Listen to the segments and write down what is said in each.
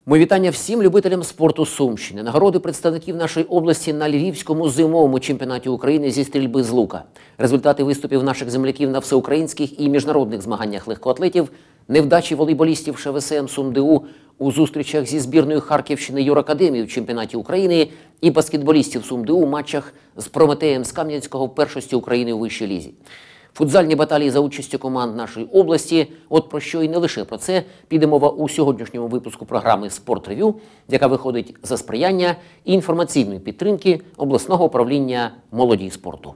Мої вітання всім любителям спорту Сумщини. Нагороди представників нашої області на Львівському зимовому чемпіонаті України зі стрільби з лука. Результати виступів наших земляків на всеукраїнських і міжнародних змаганнях легкоатлетів, невдачі волейболістів ШВСМ СумДУ у зустрічах зі збірною Харківщини Юракадемії в чемпіонаті України і баскетболістів СумДУ у матчах з Прометеєм з Кам'янського в першості України у вищій лізі. Футзальні баталії за участю команд нашої області. От про що і не лише про це піде мова у сьогоднішньому випуску програми «Спорт-рев'ю», яка виходить за сприяння і інформаційної підтримки обласного управління молоді і спорту.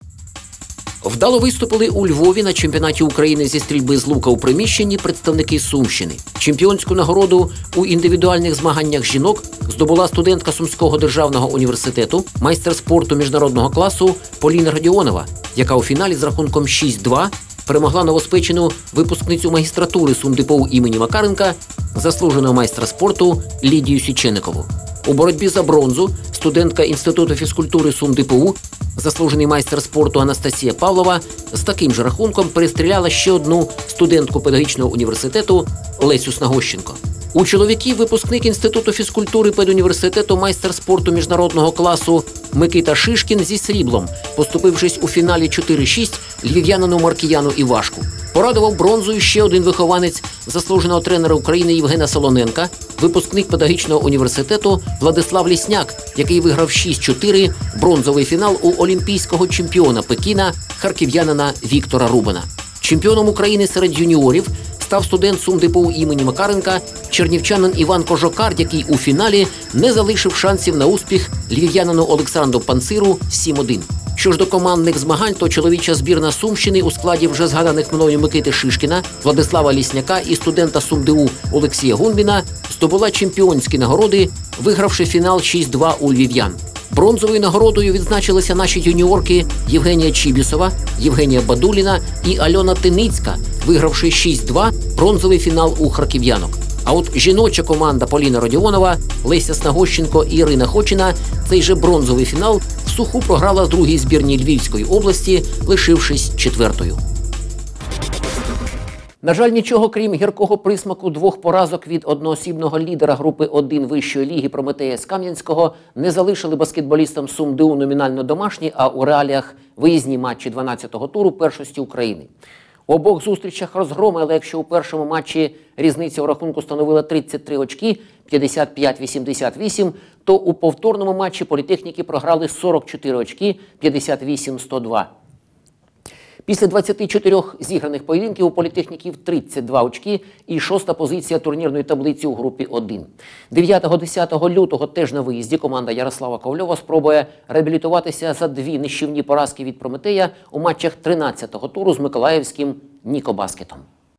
Вдало виступили у Львові на чемпіонаті України зі стрільби з лука у приміщенні представники Сумщини. Чемпіонську нагороду у індивідуальних змаганнях жінок здобула студентка Сумського державного університету, майстер спорту міжнародного класу Поліна Родіонова, яка у фіналі з рахунком 6-2 перемогла новоспечену випускницю магістратури СумДПУ імені Макаренка, заслуженого майстра спорту Лідію Січеникову. У боротьбі за бронзу студентка Інституту фізкультури СумДПУ, заслужений майстер спорту Анастасія Павлова, з таким же рахунком перестріляла ще одну студентку педагогічного університету Лесю Снагощенко. У чоловіків випускник Інституту фізкультури педуніверситету, майстер спорту міжнародного класу Микита Шишкін зі сріблом, поступившись у фіналі 4-6 львів'янину Маркіяну Івашку. Порадував бронзою ще один вихованець заслуженого тренера України Євгена Солоненка, випускник педагогічного університету Владислав Лісняк, який виграв 6-4 бронзовий фінал у олімпійського чемпіона Пекіна харків'янина Віктора Рубана. Чемпіоном України серед юніорів став студент СумДПУ імені Макаренка, чернівчанин Іван Кожокар, який у фіналі не залишив шансів на успіх львів'янину Олександру Панциру 7-1. Що ж до командних змагань, то чоловіча збірна Сумщини у складі вже згаданих мною Микити Шишкіна, Владислава Лісняка і студента СумДУ Олексія Гунбіна здобула чемпіонські нагороди, вигравши фінал 6-2 у львів'ян. Бронзовою нагородою відзначилися наші юніорки Євгенія Чібісова, Євгенія Бадуліна і Альона Тиницька, вигравши 6-2 бронзовий фінал у харків'янок. А от жіноча команда Поліна Родіонова, Леся Снагощенко і Ірина Хочина цей же бронзовий фінал в суху програла другій збірній Львівської області, лишившись четвертою. На жаль, нічого крім гіркого присмаку двох поразок від одноосібного лідера групи 1 вищої ліги Прометея з Кам'янського не залишили баскетболістам СумДУ номінально домашні, а у реаліях виїзні матчі 12-го туру першості України. У обох зустрічах розгромили, якщо у першому матчі різниця у рахунку становила 33 очки, 55-88, то у повторному матчі політехніки програли 44 очки, 58-102. Після 24 зіграних поєдинків у політехніків 32 очки і 6-та позиція турнірної таблиці у групі 1. 9-10 лютого теж на виїзді команда Ярослава Ковльова спробує реабілітуватися за дві нищівні поразки від Прометея у матчах 13-го туру з миколаївським Нікобаскетом.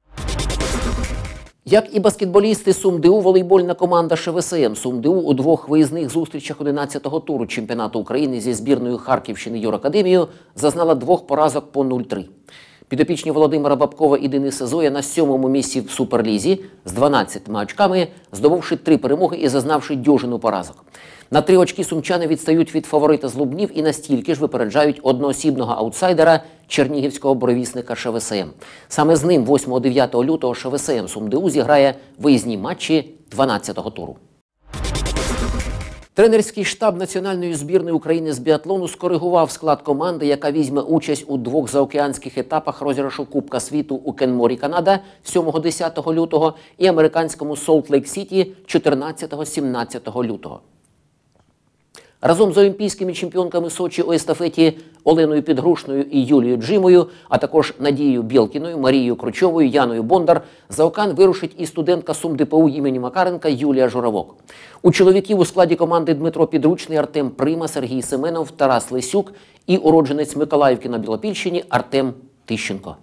Як і баскетболісти СумДУ, волейбольна команда ШВСМ СумДУ у двох виїзних зустрічах 11-го туру чемпіонату України зі збірною Харківщини Юракадемією зазнала двох поразок по 0-3. Підопічні Володимира Бабкова і Дениса Зоя на 7-му місці в Суперлізі з 12 очками, здобувши 3 перемоги і зазнавши дюжину поразок. На 3 очки сумчани відстають від фаворита з Лубнів і настільки ж випереджають одноосібного аутсайдера чернігівського буревісника ШВСМ. Саме з ним 8-9 лютого ШВСМ СумДУ зіграє виїзні матчі 12-го туру. Тренерський штаб національної збірної України з біатлону скоригував склад команди, яка візьме участь у двох заокеанських етапах розіграшу Кубка світу у Кенморі, Канада 7-10 лютого і американському Солт-Лейк-Сіті 14-17 лютого. Разом з олімпійськими чемпіонками Сочі у естафеті Оленою Підгрушною і Юлією Джимою, а також Надією Білкіною, Марією Кручовою, Яною Бондар, за океан вирушить і студентка СумДПУ імені Макаренка Юлія Журавок. У чоловіків у складі команди Дмитро Підручний, Артем Прима, Сергій Семенов, Тарас Лисюк і уродженець Миколаївки на Білопільщині Артем Тищенко.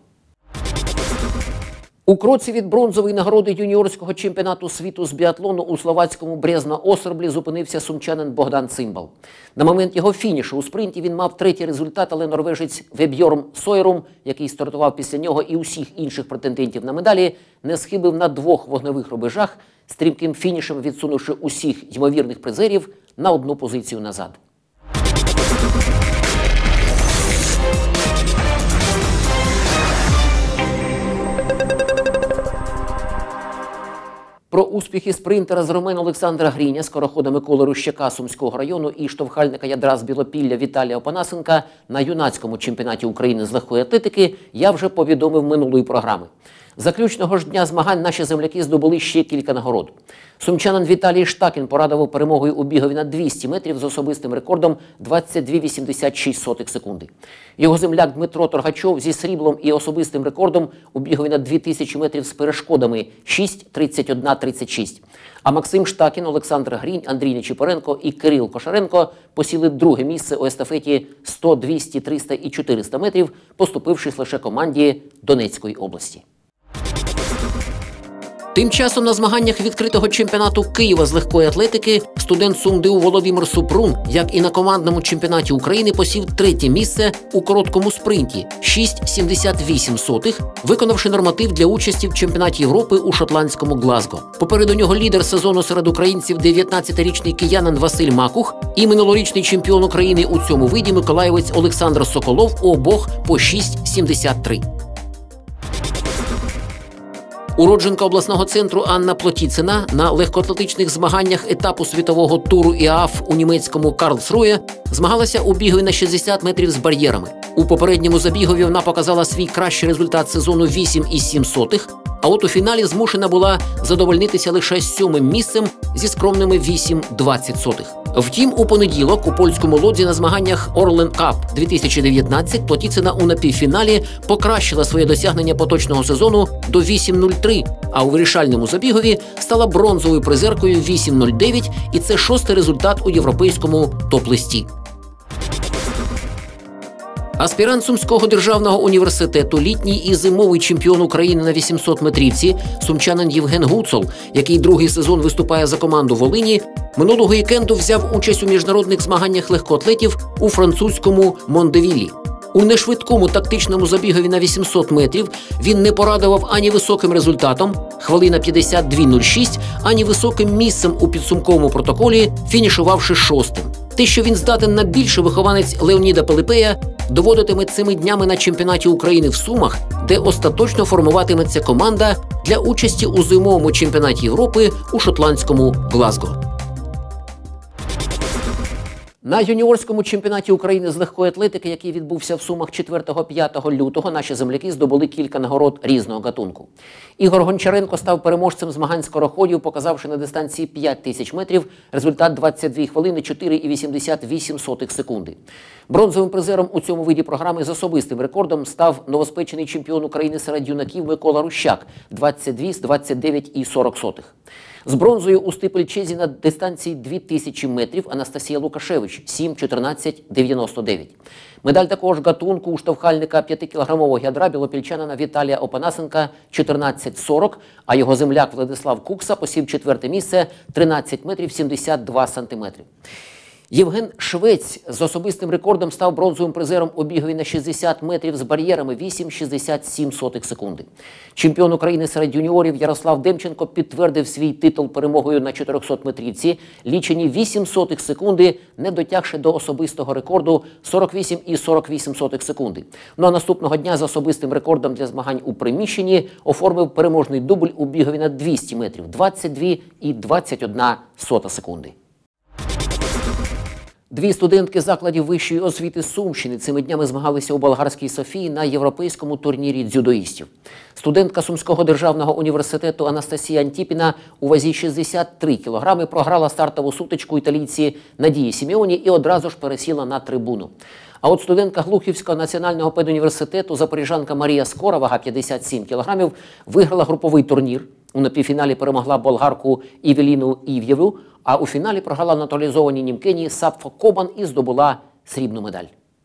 У кроці від бронзової нагороди юніорського чемпіонату світу з біатлону у словацькому Брезно-Осерблі зупинився сумчанин Богдан Цимбал. На момент його фінішу у спринті він мав третій результат, але норвежець Вебьорм Сойрум, який стартував після нього і усіх інших претендентів на медалі, не схибив на 2 вогневих рубежах, стрімким фінішем відсунувши усіх ймовірних призерів на 1 позицію назад. Про успіхи спринтера з Ромен Олександра Гріня, скорохода Миколи Рущака Сумського району і штовхальника ядра з Білопілля Віталія Опанасенка на юнацькому чемпіонаті України з легкої атлетики я вже повідомив минулої програми. Заключного ж дня змагань наші земляки здобули ще кілька нагород. Сумчанин Віталій Штакін порадував перемогою у бігові на 200 метрів з особистим рекордом 22,86 секунди. Його земляк Дмитро Торгачов зі сріблом і особистим рекордом у бігові на 2000 метрів з перешкодами 6,31,36. А Максим Штакін, Олександр Грінь, Андрій Нечипоренко і Кирил Кошаренко посіли друге місце у естафеті 100, 200, 300 і 400 метрів, поступившись лише команді Донецької області. Тим часом на змаганнях відкритого чемпіонату Києва з легкої атлетики студент СумДУ Володимир Супрун, як і на командному чемпіонаті України, посів третє місце у короткому спринті – 6,78, виконавши норматив для участі в чемпіонаті Європи у шотландському Глазго. Попереду нього лідер сезону серед українців 19-річний киянин Василь Макух і минулорічний чемпіон України у цьому виді миколаївець Олександр Соколов, у обох по 6,73. Уродженка обласного центру Анна Плотіцина на легкоатлетичних змаганнях етапу світового туру ІААФ у німецькому Карлсрує змагалася у бігові на 60 метрів з бар'єрами. У попередньому забігові вона показала свій кращий результат сезону 8,7, а от у фіналі змушена була задовольнитися лише 7-м місцем зі скромними 8,20. Втім, у понеділок у польському Лодзі на змаганнях Orlen Cup 2019 Плотіцина у напівфіналі покращила своє досягнення поточного сезону до 8,03, а у вирішальному забігові стала бронзовою призеркою 8,09, і це 6-й результат у європейському топ-листі. Аспірант Сумського державного університету, літній і зимовий чемпіон України на 800-метрівці, сумчанин Євген Гуцул, який другий сезон виступає за команду Волині, минулого вікенду взяв участь у міжнародних змаганнях легкоатлетів у французькому Мондевіллі. У нешвидкому тактичному забігові на 800 метрів він не порадував ані високим результатом – хвилина 52,06, ані високим місцем у підсумковому протоколі, фінішувавши 6-м. Те, що він здатен на більше, вихованець Леоніда Пилипея доводитиме цими днями на чемпіонаті України в Сумах, де остаточно формуватиметься команда для участі у зимовому чемпіонаті Європи у шотландському Глазго. На юніорському чемпіонаті України з легкої атлетики, який відбувся в Сумах 4-5 лютого, наші земляки здобули кілька нагород різного гатунку. Ігор Гончаренко став переможцем змагань скороходів, показавши на дистанції 5000 метрів результат 22 хвилини 4,88 секунди. Бронзовим призером у цьому виді програми з особистим рекордом став новоспечений чемпіон України серед юнаків Микола Рущак – 22 з 29,40. З бронзою у стипельчезі на дистанції 2000 метрів Анастасія Лукашевич – 7,14,99. Медаль такого ж гатунку у штовхальника 5-кілограмового ядра білопільчанина Віталія Опанасенка – 14,40, а його земляк Владислав Кукса посів 4-те місце – 13 метрів 72 сантиметри. Євген Швець з особистим рекордом став бронзовим призером у бігові на 60 метрів з бар'єрами 8,67 секунди. Чемпіон України серед юніорів Ярослав Демченко підтвердив свій титул перемогою на 400-метрівці, лічені 0,08 секунди, не дотягши до особистого рекорду 48,48 секунди. Ну а наступного дня з особистим рекордом для змагань у приміщенні оформив переможний дубль у бігові на 200 метрів 22,21 секунди. Дві студентки закладів вищої освіти Сумщини цими днями змагалися у Болгарській Софії на європейському турнірі дзюдоїстів. Студентка Сумського державного університету Анастасія Антіпіна у вазі 63 кілограми програла стартову сутичку італійці Надії Сімеоні і одразу ж пересіла на трибуну. А от студентка Глухівського національного педуніверситету запоріжанка Марія Скора, вага 57 кілограмів, виграла груповий турнір. У напівфіналі перемогла болгарку Івеліну Ів'єву, а у фіналі програла натуралізованій німкені Сапфо Кобан і здобула срібну медаль.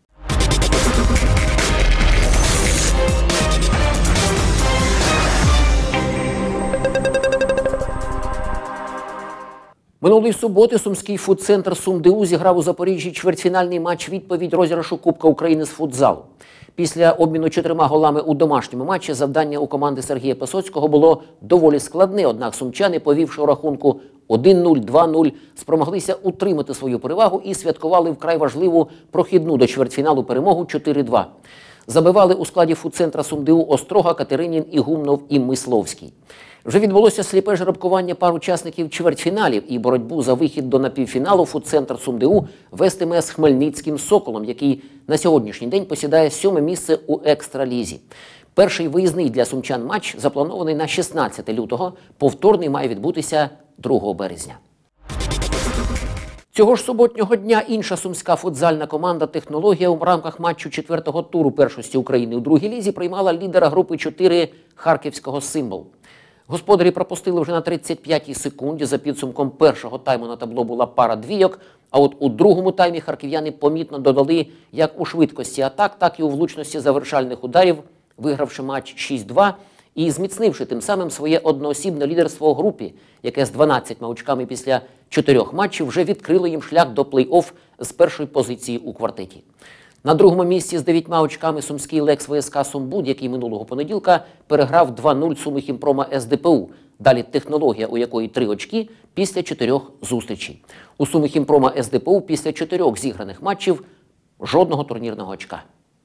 Минулої суботи Сумський фудцентр СумДУ зіграв у Запоріжжі чвертьфінальний матч-відповідь розіграшу Кубка України з футзалу. Після обміну 4 голами у домашньому матчі завдання у команди Сергія Песоцького було доволі складне, однак сумчани, повівши у рахунку 1-0, 2-0, спромоглися утримати свою перевагу і святкували вкрай важливу прохідну до чвертьфіналу перемогу 4-2. Забивали у складі фудцентра СумДУ Острога, Катеринін, Ігумнов і Мисловський. Вже відбулося сліпе жеребкування пар учасників чвертьфіналів і боротьбу за вихід до напівфіналу фудцентр СумДУ вестиме з Хмельницьким «Соколом», який на сьогоднішній день посідає 7-ме місце у екстралізі. Перший виїзний для сумчан матч запланований на 16 лютого, повторний має відбутися 2 березня. Цього ж суботнього дня інша сумська футзальна команда «Технологія» у рамках матчу 4-го туру першості України у другій лізі приймала лідера групи 4 харківського «Символ». Господарі пропустили вже на 35-й секунді. За підсумком першого тайму на табло була пара двійок, а от у другому таймі харків'яни помітно додали як у швидкості атак, так і у влучності завершальних ударів, вигравши матч 6-2 і зміцнивши тим самим своє одноосібне лідерство у групі, яке з 12 очками після 4 матчів вже відкрило їм шлях до плей-офф з першої позиції у квартеті. На другому місці з 9 очками сумський «Лекс ВСК Сумбуд», який минулого понеділка переграв 2-0 Сумихімпрома СДПУ. Далі «Технологія», у якої 3 очки після 4 зустрічей. У Сумихімпрома СДПУ після 4 зіграних матчів жодного турнірного очка.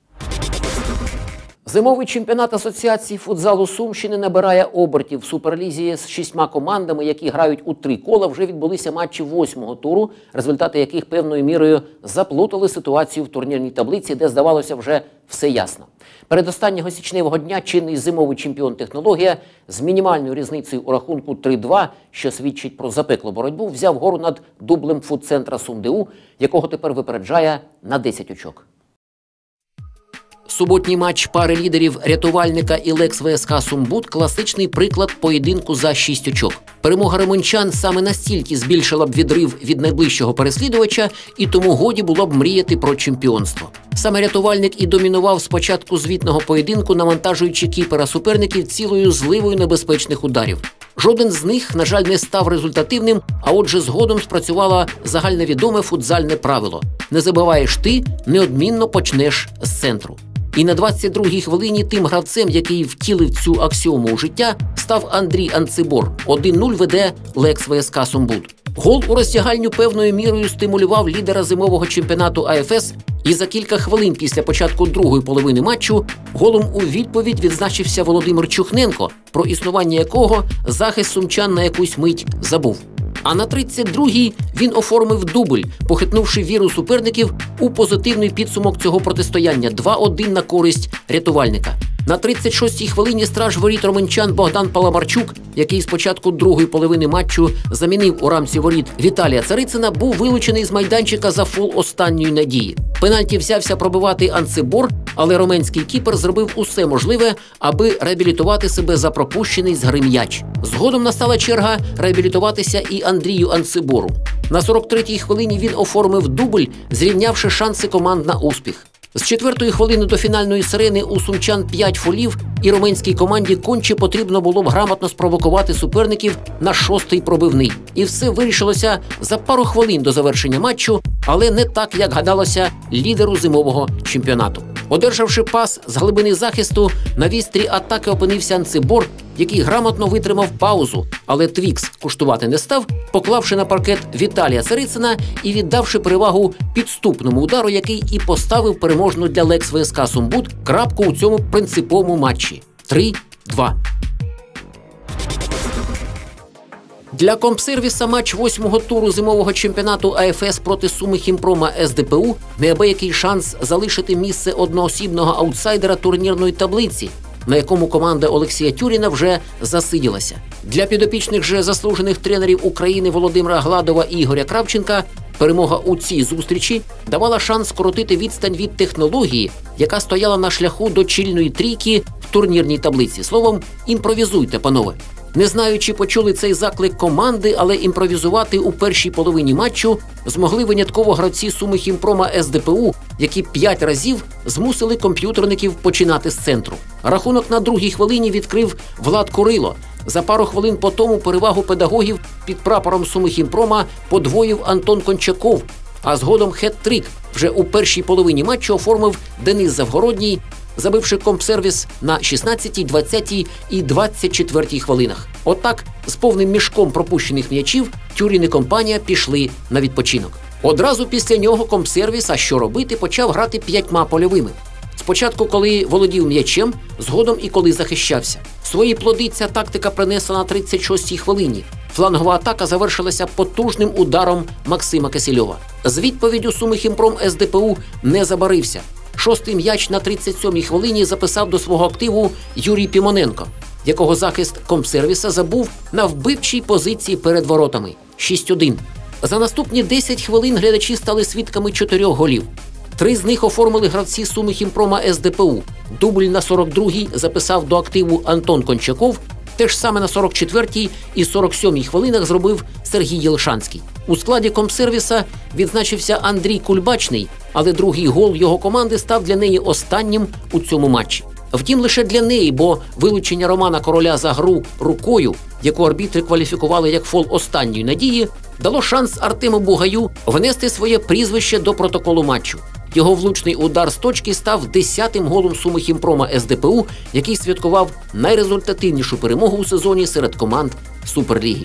Зимовий чемпіонат Асоціації футзалу Сумщини набирає обертів. В Суперлізі з 6 командами, які грають у 3 кола, вже відбулися матчі 8-го туру, результати яких певною мірою заплутали ситуацію в турнірній таблиці, де, здавалося, вже все ясно. Передостаннього січневого дня чинний зимовий чемпіон «Технологія» з мінімальною різницею у рахунку 3-2, що свідчить про запеклу боротьбу, взяв гору над дублем фудцентра СумДУ, якого тепер випереджає на 10 очок. Суботній матч пари лідерів «Рятувальника» і «Лекс ВСК Сумбуд» – класичний приклад поєдинку за 6 очок. Перемога римончан саме настільки збільшила б відрив від найближчого переслідувача, і тому годі було б мріяти про чемпіонство. Саме «Рятувальник» і домінував спочатку звітного поєдинку, навантажуючи кіпера суперників цілою зливою небезпечних ударів. Жоден з них, на жаль, не став результативним, а отже згодом спрацювало загальновідоме футзальне правило – не забиваєш ти, неодмінно почнеш з центру. І на 22-й хвилині тим гравцем, який втілив цю аксіому у життя, став Андрій Анцибор. 1-0 веде «Лекс ВСК Сумбуд». Гол у роздягальню певною мірою стимулював лідера зимового чемпіонату АФС, і за кілька хвилин після початку другої половини матчу голом у відповідь відзначився Володимир Чухненко, про існування якого захист сумчан на якусь мить забув. А на 32-й він оформив дубль, похитнувши віру суперників у позитивний підсумок цього протистояння – 2-1 на користь «Рятувальника». На 36-й хвилині страж воріт романчан Богдан Паламарчук, який з початку другої половини матчу замінив у рамці воріт Віталія Царицина, був вилучений з майданчика за фол останньої надії. Пенальті взявся пробивати Анцибор, але роменський кіпер зробив усе можливе, аби реабілітувати себе за пропущений з гри м'яч. Згодом настала черга реабілітуватися і Андрію Анцибору. На 43-й хвилині він оформив дубль, зрівнявши шанси команд на успіх. З 4-ї хвилини до фінальної сирени у сумчан 5 фолів, і румунській команді конче потрібно було б грамотно спровокувати суперників на 6-й пробивний. І все вирішилося за пару хвилин до завершення матчу, але не так, як гадалося лідеру зимового чемпіонату. Одержавши пас з глибини захисту, на вістрі атаки опинився Анцибор, який грамотно витримав паузу, але Твікс куштувати не став, поклавши на паркет Віталія Царицина і віддавши перевагу підступному удару, який і поставив переможну для «Лекс ВСК Сумбуд» крапку у цьому принциповому матчі. 3-2. Для Компсервіса матч 8-го туру зимового чемпіонату АФС проти Сумихімпрома СДПУ – неабиякий шанс залишити місце одноосібного аутсайдера турнірної таблиці, на якому команда Олексія Тюріна вже засиділася. Для підопічних же заслужених тренерів України Володимира Гладова і Ігоря Кравченка перемога у цій зустрічі давала шанс скоротити відстань від «Технології», яка стояла на шляху до чільної трійки в турнірній таблиці. Словом, імпровізуйте, панове. Не знаю, чи почули цей заклик команди, але імпровізувати у першій половині матчу змогли винятково гравці Сумихімпрома СДПУ, які 5 разів змусили комп'ютерників починати з центру. Рахунок на другій хвилині відкрив Влад Курило. За пару хвилин по тому перевагу педагогів під прапором Сумихімпрома подвоїв Антон Кончаков, а згодом хет-трик вже у першій половині матчу оформив Денис Завгородній, забивши Компсервіс на 16-й, 20-й і 24-й хвилинах. Отак, з повним мішком пропущених м'ячів, Тюрін і компанія пішли на відпочинок. Одразу після нього Компсервіс, а що робити, почав грати 5 польовими. Спочатку, коли володів м'ячем, згодом і коли захищався. Свої плоди ця тактика принесла на 36-й хвилині. Флангова атака завершилася потужним ударом Максима Кисельова. З відповіддю Суми Хімпром СДПУ не забарився. Шостий м'яч на 37-й хвилині записав до свого активу Юрій Пімоненко, якого захист Комсервіса забув на вбивчій позиції перед воротами – 6-1. За наступні 10 хвилин глядачі стали свідками 4 голів. 3 з них оформили гравці Суми Хімпрома СДПУ. Дубль на 42-й записав до активу Антон Кончаков, те ж саме на 44-й і 47-й хвилинах зробив Сергій Єлшанський. У складі Комсервіса відзначився Андрій Кульбачний, але другий гол його команди став для неї останнім у цьому матчі. Втім, лише для неї, бо вилучення Романа Короля за гру рукою, яку арбітри кваліфікували як фол останньої надії, дало шанс Артему Бугаю внести своє прізвище до протоколу матчу. Його влучний удар з точки став 10-тим голом Суми Хімпрома СДПУ, який святкував найрезультативнішу перемогу у сезоні серед команд Суперліги.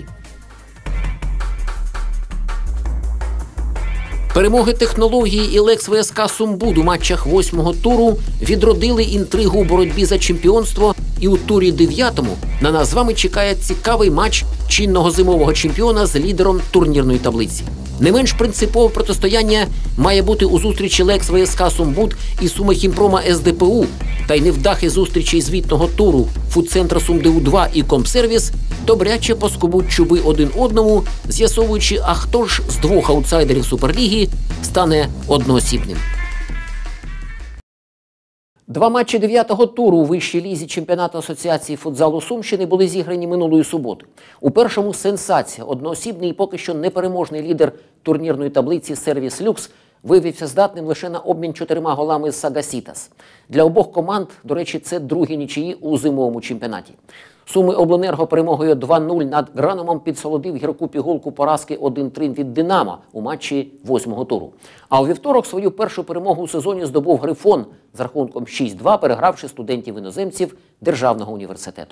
Перемоги технології і Лекс ВСК Сумбуд у матчах 8-го туру відродили інтригу у боротьбі за чемпіонство, і у турі 9-му на нас з вами чекає цікавий матч чинного зимового чемпіона з лідером турнірної таблиці. Не менш принципове протистояння має бути у зустрічі Лекс ВСК Сумбуд і Суми Хімпрома СДПУ, та й невдахи зустрічі звітного туру Фудцентра СумДУ-2 і Комсервіс добряче поскубуть чуби один одному, з'ясовуючи, а хто ж з двох аутсайдерів Суперліги стане одноосібним. 2 матчі 9-го туру у вищій лізі чемпіонату Асоціації футзалу Сумщини були зіграні минулої суботи. У першому сенсація. Одноосібний і поки що непереможний лідер турнірної таблиці «Сервіс Люкс» виявився здатним лише на обмін 4 голами з «Сагасітас». Для обох команд, до речі, це другі нічиї у зимовому чемпіонаті. Суми Обленерго перемогою 2-0 над Граномом підсолодив гірку пігулку поразки 1-3 від «Динамо» у матчі 8-го туру. А у вівторок свою першу перемогу у сезоні здобув «Грифон» з рахунком 6-2, перегравши студентів-іноземців Державного університету.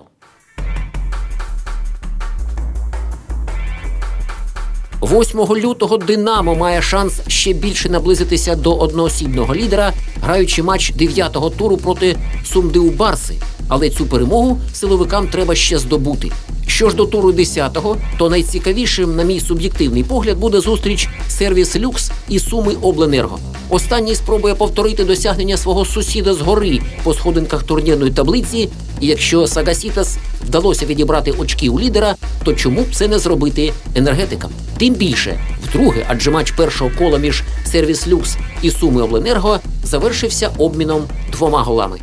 8 лютого «Динамо» має шанс ще більше наблизитися до одноосібного лідера, граючи матч 9-го туру проти СумДУ «Барси». Але цю перемогу силовикам треба ще здобути. Що ж до туру 10-го, то найцікавішим, на мій суб'єктивний погляд, буде зустріч «Сервіс Люкс» і Суми Обленерго. Останній спробує повторити досягнення свого сусіда згори по сходинках турнірної таблиці, і якщо «Сагасітас» вдалося відібрати очки у лідера, то чому б це не зробити енергетикам? Тим більше, вдруге, адже матч першого кола між «Сервіс Люкс» і Суми Обленерго завершився обміном 2 голами.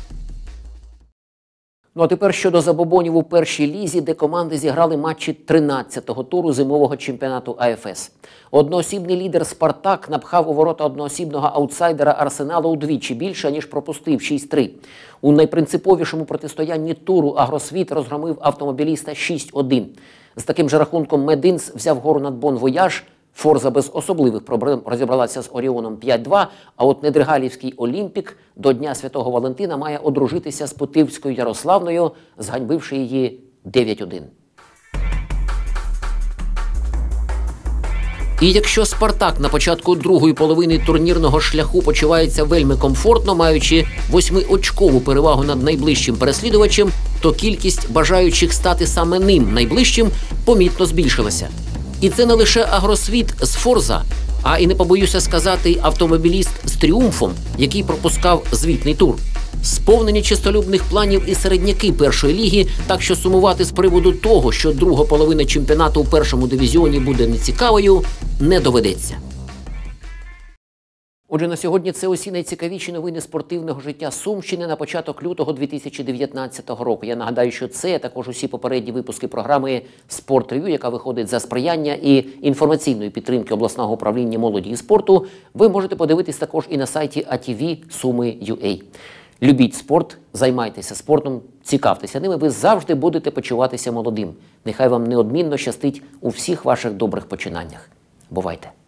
Ну а тепер щодо забобонів у першій лізі, де команди зіграли матчі 13-го туру зимового чемпіонату АФС. Одноосібний лідер «Спартак» напхав у ворота одноосібного аутсайдера «Арсеналу» удвічі більше, ніж пропустив – 6-3. У найпринциповішому протистоянні туру «Агросвіт» розгромив автомобіліста 6-1. З таким же рахунком «Мединс» взяв гору над «Бон-Вояж», «Форза» без особливих проблем розібралася з «Оріоном» 5-2, а от недригалівський «Олімпік» до Дня Святого Валентина має одружитися з Путивською Ярославною, зганьбивши її 9-1. І якщо «Спартак» на початку другої половини турнірного шляху почувається вельми комфортно, маючи 8-очкову перевагу над найближчим переслідувачем, то кількість бажаючих стати саме ним найближчим помітно збільшилася. І це не лише «Агросвіт» з «Форза», а і, не побоюся сказати, автомобіліст з «Тріумфом», який пропускав звітний тур. Сповнені чистолюбних планів і середняки першої ліги, так що сумувати з приводу того, що друга половина чемпіонату у першому дивізіоні буде нецікавою, не доведеться. Отже, на сьогодні це усі найцікавіші новини спортивного життя Сумщини на початок лютого 2019 року. Я нагадаю, що це, а також усі попередні випуски програми «Спорт-рев'ю», яка виходить за сприяння і інформаційної підтримки обласного управління молоді і спорту, ви можете подивитись також і на сайті ATV Суми.ua. Любіть спорт, займайтеся спортом, цікавтеся ними, ви завжди будете почуватися молодим. Нехай вам неодмінно щастить у всіх ваших добрих починаннях. Бувайте!